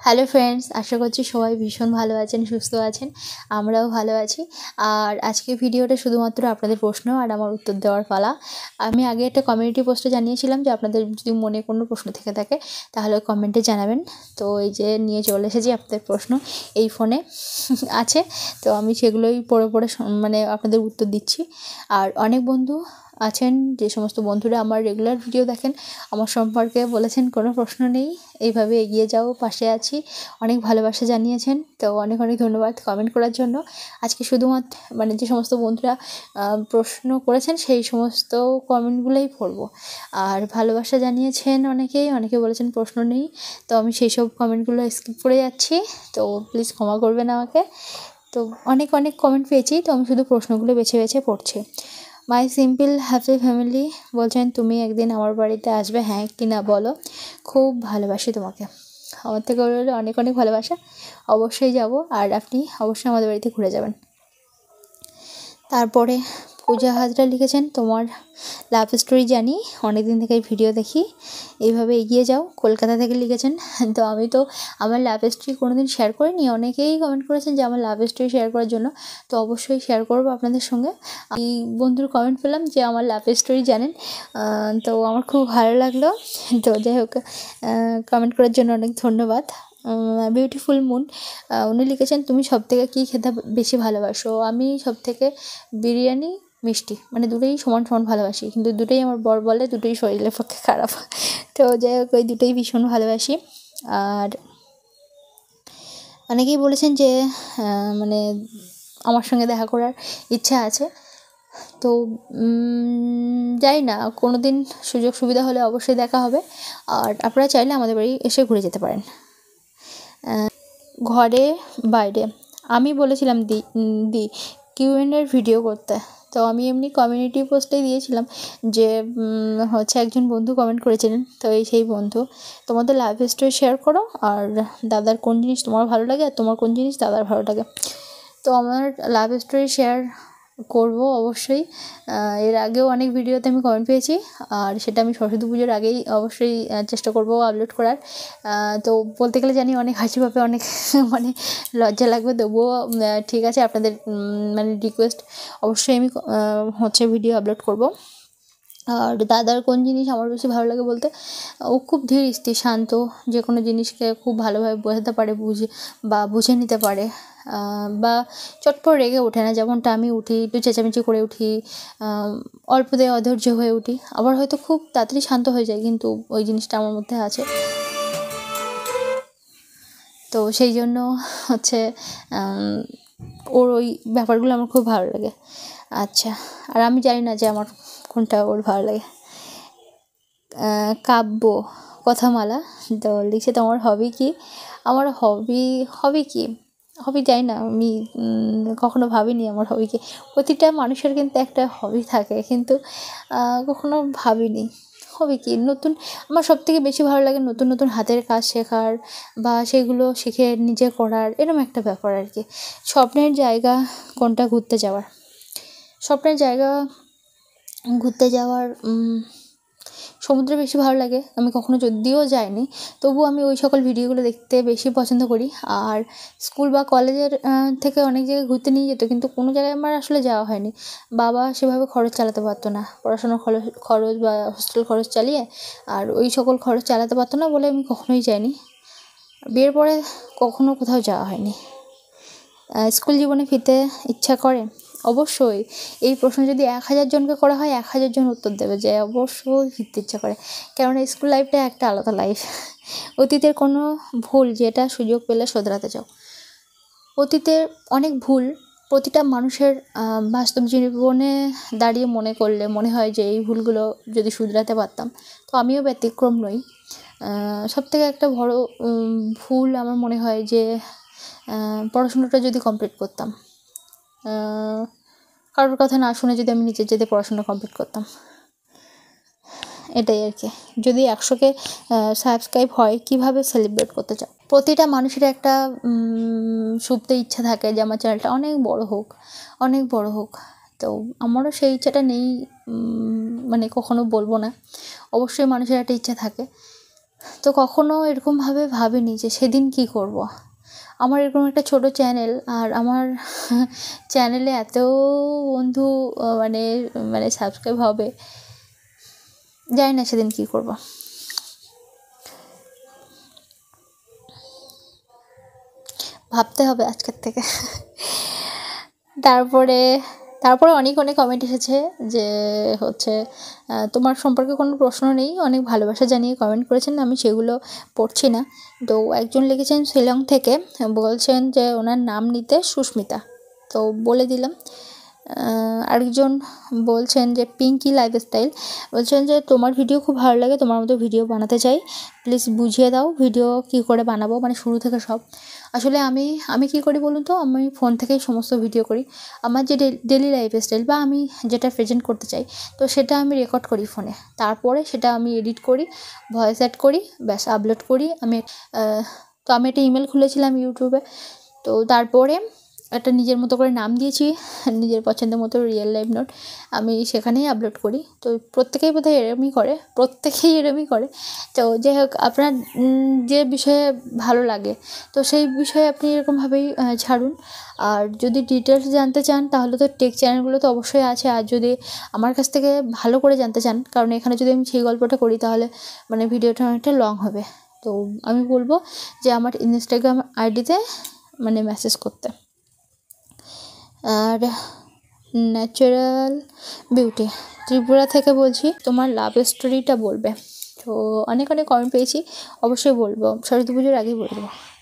Hello friends, আশা করছি সবাই ভীষণ ভালো আছেন, সুস্থ আছেন। আমরাও ভালো আছি। আর আজকে ভিডিওটা শুধুমাত্র আপনাদের প্রশ্ন আর আমার উত্তর দেওয়ার পালা। আমি আগে একটা কমিউনিটি পোস্টে জানিয়েছিলাম যে আপনাদের যদি মনে কোনো প্রশ্ন থেকে থাকে তাহলে কমেন্টে জানাবেন। তো এই যে নিয়ে চলে এসেছি আপনাদের প্রশ্ন, এই ফোনে আছে। তো আমি সেগুলোই পড়ে পড়ে মানে আপনাদের উত্তর দিচ্ছি। আর অনেক বন্ধু আছেন, যে সমস্ত বন্ধুরা আমার রেগুলার ভিডিও দেখেন, আমার সম্পর্কে বলেছেন কোনো প্রশ্ন নেই, এইভাবে এগিয়ে যাও, পাশে আছি, অনেক ভালোবাসা জানিয়েছেন। তো অনেক অনেক ধন্যবাদ কমেন্ট করার জন্য। আজকে শুধুমাত্র মানে যে সমস্ত বন্ধুরা প্রশ্ন করেছেন সেই সমস্ত কমেন্টগুলোই পড়ব। আর ভালোবাসা জানিয়েছেন অনেকেই, অনেকে বলেছেন প্রশ্ন নেই, তো আমি সেই সব কমেন্টগুলো স্কিপ করে যাচ্ছি। তো প্লিজ ক্ষমা করবেন আমাকে। তো অনেক অনেক কমেন্ট পেয়েছি, তো আমি শুধু প্রশ্নগুলো বেছে বেছে পড়ছি। মাই সিম্পল হ্যাপি ফ্যামিলি বলছেন, তুমি একদিন আমার বাড়িতে আসবে, হ্যাঁ কি না বলো। খুব ভালোবাসি তোমাকে, আমার থেকে বলে অনেক অনেক ভালোবাসা। অবশ্যই যাব, আর আপনি অবশ্যই আমাদের বাড়িতে ঘুরে যাবেন। তারপরে পূজা হাজরা লিখেছেন, তোমার লাভ স্টোরি জানি, অনেক দিন থেকে ভিডিও দেখি, এইভাবে এগিয়ে যাও। কলকাতা থেকে লিখেছেন। তো আমি তো আমার লাভ স্টোরি কোনো দিন শেয়ার করিনি। অনেকেই কমেন্ট করেছেন যে আমার লাভ স্টোরি শেয়ার করার জন্য, তো অবশ্যই শেয়ার করবো আপনাদের সঙ্গে। এই বন্ধুর কমেন্ট পেলাম যে আমার লাভ স্টোরি জানেন, তো আমার খুব ভালো লাগলো। তো যাই হোক, কমেন্ট করার জন্য অনেক ধন্যবাদ। বিউটিফুল মুন উনি লিখেছেন, তুমি সবথেকে কী খেতে বেশি ভালোবাসো? আমি সবথেকে বিরিয়ানি, মিষ্টি, মানে দুটোই সমান সমান ভালোবাসি, কিন্তু দুটোই আমার বর বলে দুটোই শরীরের পক্ষে খারাপ। তো যাই হোক, ওই দুটোই ভীষণ ভালোবাসি। আর অনেকেই বলেছেন যে মানে আমার সঙ্গে দেখা করার ইচ্ছা আছে। তো যাই না, কোনো দিন সুযোগ সুবিধা হলে অবশ্যই দেখা হবে। আর আপনারা চাইলে আমাদের বাড়ি এসে ঘুরে যেতে পারেন। ঘরে বাইরে আমি বলেছিলাম দি কিউএনের ভিডিও করতে। তো আমি এমনি কমিউনিটি পোস্টেই দিয়েছিলাম যে হচ্ছে একজন বন্ধু কমেন্ট করেছিলেন, তো এই সেই বন্ধু, তোমাদের লাইফ স্টোরি শেয়ার করো, আর দাদার কোন জিনিস তোমার ভালো লাগে আর তোমার কোন জিনিস দাদার ভালো লাগে। তো আমার লাইফ স্টোরি শেয়ার করব অবশ্যই। এর আগেও অনেক ভিডিওতে আমি কমেন্ট পেয়েছি, আর সেটা আমি সরস্বতী পুজোর আগেই অবশ্যই চেষ্টা করব আপলোড করার। তো বলতে গেলে জানি অনেক হাসি পাবে, অনেক মানে লজ্জা লাগবে, তবুও ঠিক আছে, আপনাদের মানে রিকোয়েস্ট, অবশ্যই আমি হচ্ছে ভিডিও আপলোড করব। আর দাদার কোন জিনিস আমার বেশি ভালো লাগে বলতে, ও খুব ধীর স্থির শান্ত, যে কোনো জিনিসকে খুব ভালোভাবে বোঝাতে পারে, বুঝে নিতে পারে, বা চটপট রেগে ওঠে না, যেমনটা আমি উঠি, একটু চেঁচামেচি করে উঠি, অল্পতে অধৈর্য হয়ে উঠি, আবার হয়তো খুব তাড়াতাড়ি শান্ত হয়ে যায়, কিন্তু ওই জিনিসটা আমার মধ্যে আছে। তো সেই জন্য হচ্ছে ওর ওই ব্যাপারগুলো আমার খুব ভালো লাগে। আচ্ছা, আর আমি জানি না যে আমার কোনটা ওর ভালো লাগে। কাব্য কথামালা তো লিখছে, তোমার হবি কি? আমার হবি কি হবি জানি না, আমি কখনো ভাবিনি আমার হবি কি। প্রতিটা মানুষের কিন্তু একটা হবি থাকে, কিন্তু কখনো ভাবিনি হবি কি। আমার সবথেকে বেশি ভালো লাগে নতুন নতুন হাতের কাজ শেখার, বা সেগুলো শিখে নিজে করার, এরকম একটা ব্যাপার আর কি। স্বপ্নের জায়গা কোনটা স্বপ্নের জায়গা ঘুরতে যাওয়ার সমুদ্রে বেশি ভালো লাগে। আমি কখনো যদিও যাইনি, তবুও আমি ওই সকল ভিডিওগুলো দেখতে বেশি পছন্দ করি। আর স্কুল বা কলেজের থেকে অনেক জায়গায় ঘুরতে নিয়ে যেত, কিন্তু কোনো জায়গায় আমার আসলে যাওয়া হয়নি। বাবা সেভাবে খরচ চালাতে পারতো না, পড়াশোনার খরচ বা হোস্টেল খরচ চালিয়ে, আর ওই সকল খরচ চালাতে পারতো না বলে আমি কখনোই যাইনি। বিয়ের পরে কখনো কোথাও যাওয়া হয়নি। স্কুল জীবনে ফিরতে ইচ্ছা করে? অবশ্যই। এই প্রশ্ন যদি 1000 জনকে করা হয়, 1000 জন উত্তর দেবে যে অবশ্যই ফিরতে ইচ্ছা করে, কেননা স্কুল লাইফটা একটা আলাদা লাইফ। অতীতের কোনো ভুল যেটা সুযোগ পেলে শোধরাতে চাও? অতীতের অনেক ভুল প্রতিটা মানুষের বাস্তব জীবনে দাঁড়িয়ে মনে করলে মনে হয় যে এই ভুলগুলো যদি শুধরাতে পারতাম। তো আমিও ব্যতিক্রম নই। সবথেকে একটা বড় ভুল আমার মনে হয় যে পড়াশোনাটা যদি কমপ্লিট করতাম, কারোর কথা না শুনে যদি আমি নিজের যেতে পড়াশোনা কমপ্লিট করতাম, এটাই আর কি। যদি 100কে সাবস্ক্রাইব হয়, কীভাবে সেলিব্রেট করতে চাও? প্রতিটা মানুষের একটা সুপ্ত ইচ্ছা থাকে যে আমার চ্যানেলটা অনেক বড় হোক, অনেক বড় হোক। তো আমারও সেই ইচ্ছাটা নেই, মানে কখনো বলবো না। অবশ্যই মানুষের একটা ইচ্ছা থাকে। তো কখনো এরকমভাবে ভাবিনি যে সেদিন কী করব। আমার এরকম একটা ছোট চ্যানেল, আর আমার চ্যানেলে এত বন্ধু মানে মানে সাবস্ক্রাইব হবে, জানি না সেদিন কী করব। ভাবতে হবে আজকের থেকে। তারপরে অনেক কমেন্ট এসেছে যে হচ্ছে তোমার সম্পর্কে কোনো প্রশ্ন নেই, অনেক ভালোবাসা জানিয়ে কমেন্ট করেছেন, আমি সেগুলো পড়ছি না। তো একজন লিখেছেন শিলং থেকে, বলছেন যে ওনার নাম নিতে সুস্মিতা, তো বলে দিলাম। আরেকজন বলছেন যে পিঙ্কি লাইফস্টাইল, বলছেন যে তোমার ভিডিও খুব ভালো লাগে, তোমার মতো ভিডিও বানাতে চাই, প্লিজ বুঝিয়ে দাও ভিডিও কী করে বানাবো, মানে শুরু থেকে সব। আসলে আমি কী করি বলুন তো, আমি ফোন থেকেই সমস্ত ভিডিও করি। আমার যে ডেলি লাইফস্টাইল বা আমি যেটা প্রেজেন্ট করতে চাই, তো সেটা আমি রেকর্ড করি ফোনে, তারপরে সেটা আমি এডিট করি, ভয়েস অ্যাড করি, ব্যাস আপলোড করি। তো আমি একটা ইমেল খুলেছিলাম ইউটিউবে, তো তারপরে একটা নিজের মতো করে নাম দিয়েছি, নিজের পছন্দের মতো, রিয়েল লাইফ নোট, আমি সেখানেই আপলোড করি। তো প্রত্যেকেই বোধহয় এরমই করে। তো যাই হোক, আপনার যে বিষয়ে ভালো লাগে তো সেই বিষয়ে আপনি এরকমভাবেই ছাড়ুন। আর যদি ডিটেলস জানতে চান তাহলে তো টেক চ্যানেলগুলো তো অবশ্যই আছে। আর যদি আমার কাছ থেকে ভালো করে জানতে চান, কারণ এখানে যদি আমি সেই গল্পটা করি তাহলে মানে ভিডিওটা অনেকটা লং হবে, তো আমি বলবো যে আমার ইনস্টাগ্রাম আইডিতে মানে মেসেজ করতে। আর ন্যাচারাল বিউটি ত্রিপুরা থেকে বলছি, তোমার লাভ স্টোরিটা বলবে। তো অনেক কমেন্ট পেয়েছি, অবশ্যই বলবো, সরস্বতী পুজোর আগেই বলবো।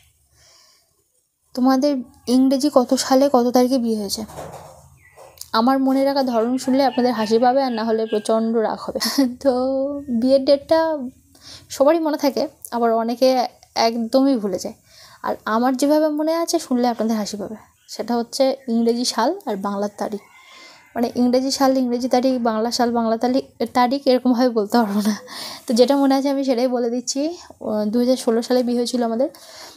তোমাদের ইংরেজি কত সালে কত তারিখে বিয়ে হয়েছে? আমার মনে রাখা ধরন শুনলে আপনাদের হাসি পাবে, আর না হলে প্রচণ্ড রাগ হবে। তো বিয়ের ডেটটা সবারই মনে থাকে, আবার অনেকে একদমই ভুলে যায়। আর আমার যেভাবে মনে আছে, শুনলে আপনাদের হাসি পাবে, সেটা হচ্ছে ইংরেজি সাল আর বাংলার তারিখ। মানে ইংরেজি সাল ইংরেজি তারিখ, বাংলা সাল বাংলা তারিখ এরকমভাবে বলতে পারবো না। তো যেটা মনে আছে আমি সেটাই বলে দিচ্ছি। 2016 সালে বিয়ে হয়েছিল আমাদের,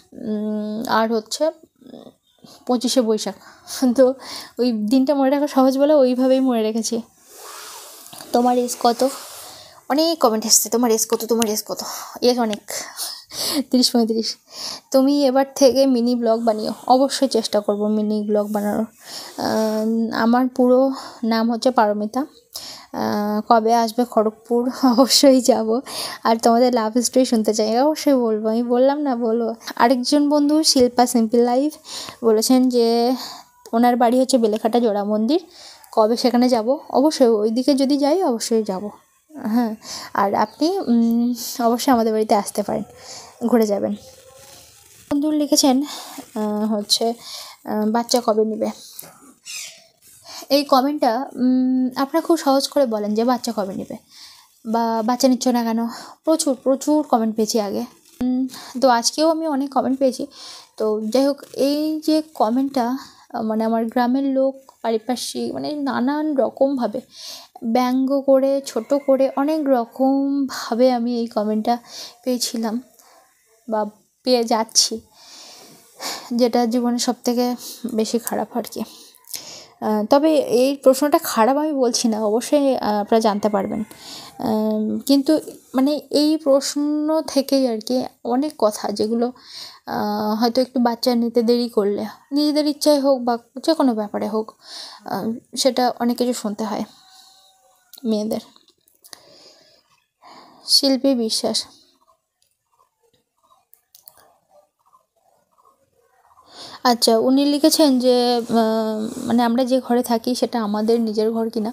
আর হচ্ছে 25শে বৈশাখ। তো ওই দিনটা মনে রাখা সহজ বলে ওইভাবেই মনে রেখেছি। তোমার এজ কত? অনেক কমেন্ট এসছে, তোমার এজ কত? এজ অনেক, 30-35। তুমি এবার থেকে মিনি ব্লগ বানিও। অবশ্যই চেষ্টা করব মিনি ব্লগ বানানোর। আমার পুরো নাম হচ্ছে পারমিতা। কবে আসবে খড়গপুর? অবশ্যই যাব। আর তোমাদের লাভ স্টোরি শুনতে চাই, অবশ্যই বলবো, আমি বললাম না, বলবো। আরেকজন বন্ধু শিল্পা সিম্পল লাইফ বলেছেন যে ওনার বাড়ি হচ্ছে বেলেঘাটা জোড়া মন্দির, কবে সেখানে যাব? অবশ্যই ওই দিকে যদি যাই অবশ্যই যাব। হ্যাঁ, আর আপনি অবশ্যই আমাদের বাড়িতে আসতে পারেন, ঘুরে যাবেন। বন্ধু লিখেছেন হচ্ছে বাচ্চা কবে নেবে? এই কমেন্টটা আপনারা খুব সহজ করে বলেন যে বাচ্চা কবে নেবে, বা বাচ্চা নিচ্ছ না কেন। প্রচুর কমেন্ট পেয়েছি আগে, তো আজকেও আমি অনেক কমেন্ট পেয়েছি। তো যাই হোক, এই যে কমেন্টটা মানে আমার গ্রামের লোক, পারিপার্শ্বিক, মানে নানান রকমভাবে ব্যঙ্গ করে, ছোট করে, অনেক রকমভাবে আমি এই কমেন্টটা পেয়েছিলাম বা পেয়ে যাচ্ছি, যেটা জীবনে সবথেকে বেশি খারাপ আর কি। তবে এই প্রশ্নটা খারাপ আমি বলছি না, অবশ্যই আপনারা জানতে পারবেন, কিন্তু মানে এই প্রশ্ন থেকেই আর কি অনেক কথা, যেগুলো হয়তো একটু বাচ্চা নিতে দেরি করলে, নিজেদের ইচ্ছায় হোক বা যে কোনো ব্যাপারে হোক, সেটা অনেক কিছু শুনতে হয় মেয়েদের। শিল্পী বিশ্বাস, আচ্ছা, উনি লিখেছেন যে মানে আমরা যে ঘরে থাকি সেটা আমাদের নিজের ঘর কিনা।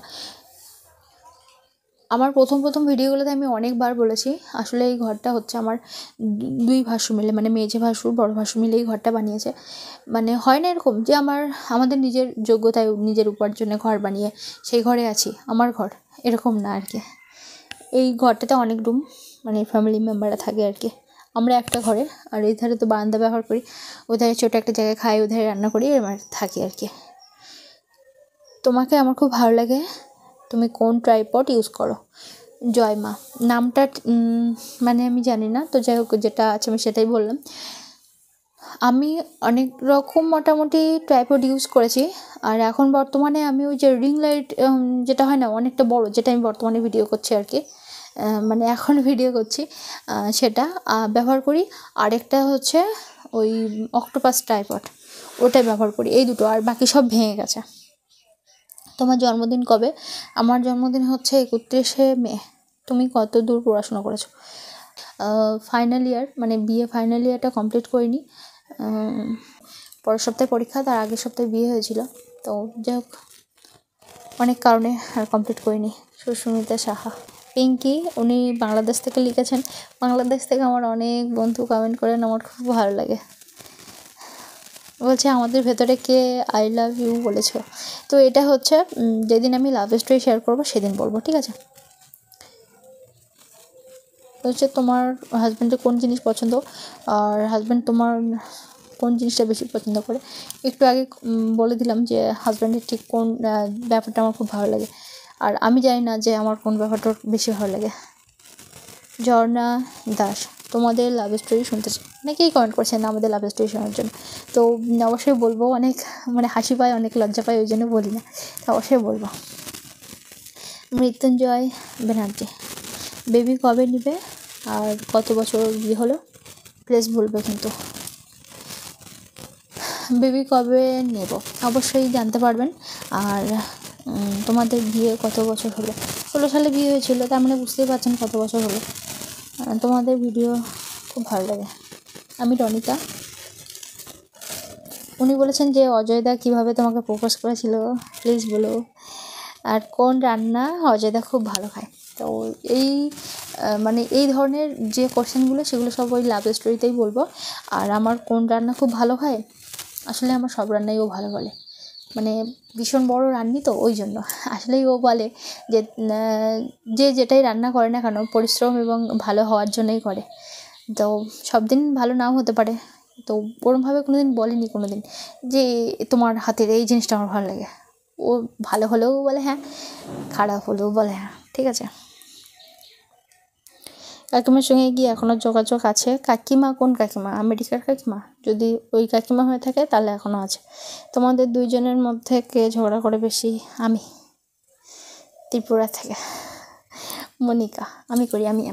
আমার প্রথম ভিডিওগুলোতে আমি অনেকবার বলেছি, আসলে এই ঘরটা হচ্ছে আমার দুই ভাসুর মিলে, মানে মেঝে ভাসুর বড় ভাসুর মিলে এই ঘরটা বানিয়েছে। মানে হয় না এরকম যে আমাদের নিজের যোগ্যতায় নিজের উপার্জনে ঘর বানিয়ে সেই ঘরে আছি, আমার ঘর, এরকম না আর কি। এই ঘরটাতে অনেক রুম, মানে ফ্যামিলি মেম্বাররা থাকে আর কি। আমরা একটা ঘরে, আর এই ধারে তো বারান্দা ব্যবহার করি, ওই ধারে ছোটো একটা জায়গায় খাই, ওই ধারে রান্না করি, এবার থাকি আর কি। তোমাকে আমার খুব ভালো লাগে, তুমি কোন ট্রাইপড ইউজ করো? জয়মা নামটা মানে আমি জানি না, তো যাই হোক যেটা আছে আমি সেটাই বললাম। আমি অনেক রকম মোটামুটি ট্রাইপড ইউজ করেছি, আর এখন বর্তমানে আমি ওই যে রিং লাইট যেটা হয় না অনেকটা বড়, যেটা আমি বর্তমানে ভিডিও করছি আর কি, মানে এখন ভিডিও করছি সেটা ব্যবহার করি। আরেকটা হচ্ছে ওই অক্টোপাস ট্রাইপড, ওটাই ব্যবহার করি। এই দুটো, আর বাকি সব ভেঙে গেছে। তোমার জন্মদিন কবে? আমার জন্মদিন হচ্ছে 31শে মে। তুমি কত দূর পড়াশোনা করেছো? ফাইনাল ইয়ার, মানে বিএ ফাইনাল ইয়ারটা কমপ্লিট করিনি। পরের সপ্তাহে পরীক্ষা, তার আগের সপ্তাহে বিয়ে হয়েছিল। তো যাই হোক, অনেক কারণে আর কমপ্লিট করিনি। সুস্মিতা সাহা, পিঙ্কি, উনি বাংলাদেশ থেকে লিখেছেন। বাংলাদেশ থেকে আমার অনেক বন্ধু কমেন্ট করেন, আমার খুব ভালো লাগে। বলছে আমাদের ভেতরে কে আই লাভ ইউ বলেছো। তো এটা হচ্ছে যেদিন আমি লাভ স্টোরি শেয়ার করবো সেদিন বলবো, ঠিক আছে? হচ্ছে তোমার হাজব্যান্ডের কোন জিনিস পছন্দ, আর হাজব্যান্ড তোমার কোন জিনিসটা বেশি পছন্দ করে। একটু আগে বলে দিলাম যে হাজব্যান্ডের ঠিক কোন ব্যাপারটা আমার খুব ভালো লাগে, আর আমি জানি না যে আমার কোন ব্যাপারটা বেশি ভালো লাগে। ঝর্ণা দাস, তোমাদের লাভ স্টোরি শুনতে চাই। অনেকেই কমেন্ট করছেন আমাদের লাভ স্টোরি শোনার জন্য। তো অবশ্যই বলবো। অনেক মানে হাসি পায়, অনেক লজ্জা পায়, ওই জন্য বলি না। তো অবশ্যই বলবো। মৃত্যুঞ্জয় ব্যানার্জি, বেবি কবে নিবে আর কত বছর বিয়ে হলো? প্লিজ বলবে কিন্তু। বেবি কবে নেব অবশ্যই জানতে পারবেন। আর তোমাদের বিয়ে কত বছর হলো? 16 সালে বিয়ে হয়েছিল, তার মানে বুঝতেই পারছেন কত বছর হলো। তোমাদের ভিডিও খুব ভালো লাগে। আমি রনিতা। উনি বলেছেন যে অজয়দা কীভাবে তোমাকে প্রপোজ করেছিল, প্লিজ বলো। আর কোন রান্না অজয়দা খুব ভালো খায়? তো এই মানে এই ধরনের যে কোশ্চেনগুলো, সেগুলো সব ওই লাভ স্টোরিতেই বলবো। আর আমার কোন রান্না খুব ভালো খায়, আসলে আমার সব রান্নাই ও ভালো বলে। মানে ভীষণ বড় রান্নি তো, ওই জন্য আসলেই ও বলে যে যে যেটাই রান্না করে না কেন পরিশ্রম এবং ভালো হওয়ার জন্যই করে। তো সব দিন ভালো নাও হতে পারে, তো ওরমভাবে কোনো দিন বলেনি কোনো দিন যে তোমার হাতের এই জিনিসটা আমার ভালো লাগে। ও ভালো হলেও বলে হ্যাঁ, খারাপ হলেও বলে হ্যাঁ, ঠিক আছে। কাকিমার সঙ্গে কি এখনও যোগাযোগ আছে? কাকিমা কোন কাকিমা? আমেরিকার কাকিমা? যদি ওই কাকিমা হয়ে থাকে তাহলে এখনও আছে। তোমাদের দুইজনের মধ্যে কে ঝগড়া করে বেশি? আমি, ত্রিপুরা থেকে মনিকা। আমি করি, আমি।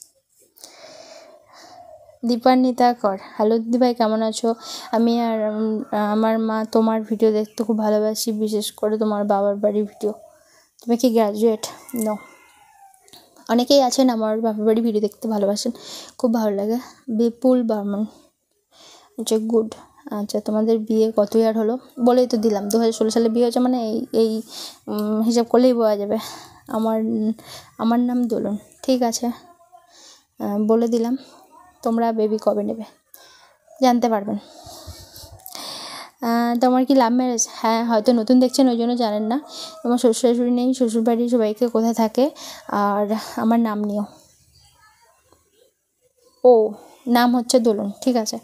দীপান্বিতা কর, হ্যালো দিদিভাই, কেমন আছো? আমি আর আমার মা তোমার ভিডিও দেখতে খুব ভালোবাসি, বিশেষ করে তোমার বাবার বাড়ির ভিডিও। তুমি কি গ্র্যাজুয়েট? নো। অনেকেই আছেন আমার বাবার বাড়ি ভিডিও দেখতে ভালোবাসেন, খুব ভালো লাগে। বিপুল বর্মন, আচ্ছা গুড। আচ্ছা তোমাদের বিয়ে কত ইয়ার হলো? বলেই তো দিলাম 2016 সালে বিয়ে হয়েছে, মানে এই হিসাব করলেই বোঝা যাবে। আমার নাম দোলন, ঠিক আছে, বলে দিলাম। তোমরা বেবি কবে নেবে জানতে পারবেন। তোমার কি লাভ ম্যারেজ? হ্যাঁ, হয়তো নতুন দেখছেন ওই জন্য জানেন না। তোমার শ্বশুর শাশুড়ি নেই, শ্বশুরবাড়ি সবাইকে কোথায় থাকে? আর আমার নাম নিও। ও নাম হচ্ছে দোলন, ঠিক আছে।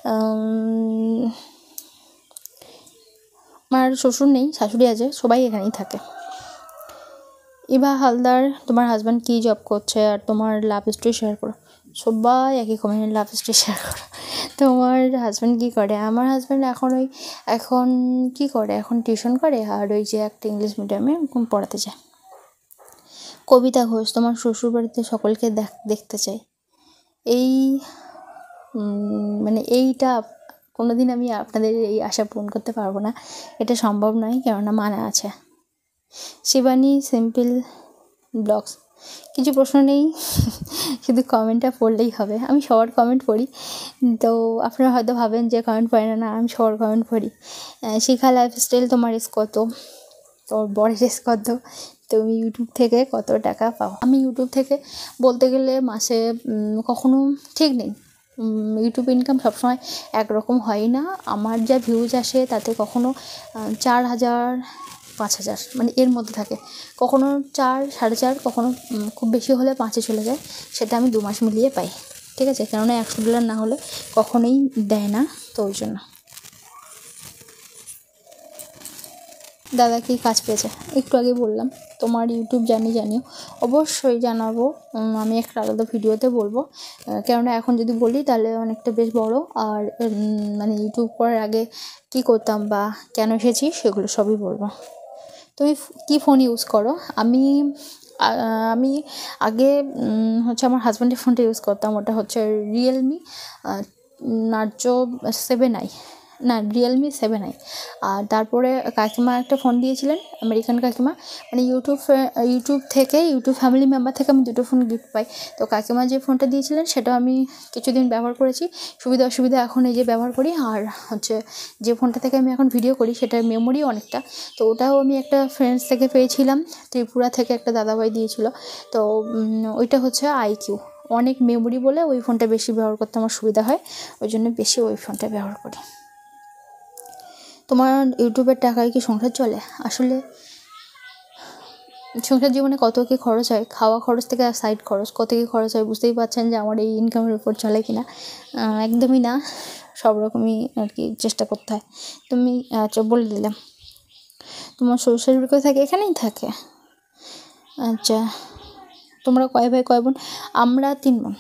আমার শ্বশুর নেই, শাশুড়ি আছে, সবাই এখানেই থাকে। ইভা হালদার, তোমার হাজব্যান্ড কী জব করছে আর তোমার লাভ স্টোরি শেয়ার করো। সবাই একই কমেন্ট, লাভ স্টোরি শেয়ার করো। তোমার হাজব্যান্ড কী করে? আমার হাজব্যান্ড এখন কী করে, এখন টিউশন করে, আর ওই যে একটা ইংলিশ মিডিয়ামে পড়াতে যায়। কবিতা ঘোষ, তোমার শ্বশুরবাড়িতে সকলকে দেখতে চাই। এই মানে এইটা কোনো দিন আমি আপনাদের এই আশা পূরণ করতে পারবো না, এটা সম্ভব নয়, কেননা মানা আছে। শিবানী সিম্পল ব্লগস, কিছু প্রশ্ন নেই, শুধু কমেন্টটা পড়লেই হবে। আমি সবার কমেন্ট পড়ি, তো আপনারা হয়তো ভাবেন যে কমেন্ট পড়ে না, আমি সবার কমেন্ট পড়ি। শিখা লাইফস্টাইল, তোমার এজ কত? তোর বরের এজ কত? তুমি ইউটিউব থেকে কত টাকা পাও? আমি ইউটিউব থেকে বলতে গেলে মাসে কখনো ঠিক নেই, ইউটিউব ইনকাম সবসময় একরকম হয় না। আমার যা ভিউজ আসে তাতে কখনো 4,000 5,000 মানে এর মধ্যে থাকে, কখনো 4 4.5, কখনো খুব বেশি হলে 5-এ চলে যায়। সেটা আমি 2 মাস মিলিয়ে পাই, ঠিক আছে, কেননা $100 না হলে কখনোই দেয় না, তো ওই জন্য। দাদা কি কাজ পেয়েছে? একটু আগে বললাম। তোমার ইউটিউব জানিও, অবশ্যই জানাবো। আমি একটা আলাদা ভিডিওতে বলবো, কেননা এখন যদি বলি তাহলে অনেকটা বেশ বড়। আর মানে ইউটিউব করার আগে কী করতাম বা কেন এসেছি সেগুলো সবই বলবো। তুমি কী ফোন ইউজ করো? আমি আমি আগে হচ্ছে আমার হাজব্যান্ডের ফোনটা ইউজ করতাম, ওটা হচ্ছে রিয়েলমি নার্জো 7i, না রিয়েলমি 7i। আর তারপরে কাকিমা একটা ফোন দিয়েছিলেন, আমেরিকান কাকিমা, মানে ইউটিউব থেকে, ইউটিউব ফ্যামিলি মেম্বার থেকে আমি দুটো ফোন গিফট পাই। তো কাকিমা যে ফোনটা দিয়েছিলেন সেটা আমি কিছুদিন ব্যবহার করেছি, সুবিধা অসুবিধা এখন এই যে ব্যবহার করি। আর হচ্ছে যে ফোনটা থেকে আমি এখন ভিডিও করি সেটার মেমোরি অনেকটা, তো ওটাও আমি একটা ফ্রেন্ডস থেকে পেয়েছিলাম, ত্রিপুরা থেকে একটা দাদাভাই দিয়েছিল। তো ওইটা হচ্ছে আইকিউ, অনেক মেমোরি বলে ওই ফোনটা বেশি ব্যবহার করতে আমার সুবিধা হয়, ওই জন্য বেশি ওই ফোনটা ব্যবহার করি। তোমার ইউটিউবের টাকায় কি সংসার চলে? আসলে সংসার জীবনে কত কী খরচ হয়, খাওয়া খরচ থেকে সাইড খরচ কত কী খরচ হয়, বুঝতেই পারছেন যে আমার এই ইনকামের উপর চলে কি না। একদমই না, সব রকমই আর কি চেষ্টা করতে হয়। তুমি বলে দিলাম। তোমার শ্বশুর শাশুড়ি কোথায় থাকে? এখানেই থাকে। আচ্ছা, তোমরা কয় ভাই কয় বোন? আমরা 3 বোন।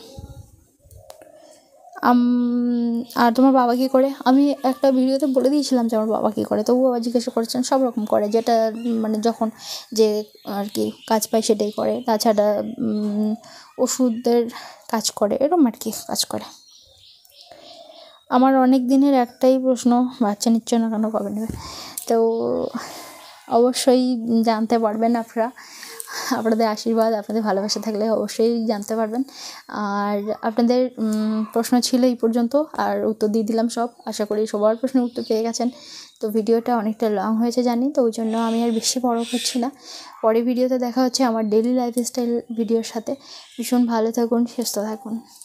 আর তোমার বাবা কী করে? আমি একটা ভিডিওতে বলে দিয়েছিলাম যে আমার বাবা কী করে, তবুও বাবা জিজ্ঞাসা করেছেন। সব রকম করে, যেটা মানে যখন যে আর কি কাজ পায় সেটাই করে, তাছাড়া ওষুধের কাজ করে, এরকম আর কি কাজ করে। আমার অনেক দিনের একটাই প্রশ্ন, বাচ্চা নিচ্ছ না কেন, কবে নেবে? তো অবশ্যই জানতে পারবেন আপনারা, আপনাদের আশীর্বাদ, আপনাদের ভালোবাসা থাকলে অবশ্যই জানতে পারবেন। আর আপনাদের প্রশ্ন ছিল এই পর্যন্ত, আর উত্তর দিয়ে দিলাম সব। আশা করি সবার প্রশ্নের উত্তর পেয়ে গেছেন। তো ভিডিওটা অনেকটা লং হয়েছে জানি, তো ওই জন্য আমি আর বেশি বড় করছি না। পরে ভিডিওতে দেখা হচ্ছে আমার ডেইলি লাইফস্টাইল ভিডিওর সাথে। ভীষণ ভালো থাকুন, সুস্থ থাকুন।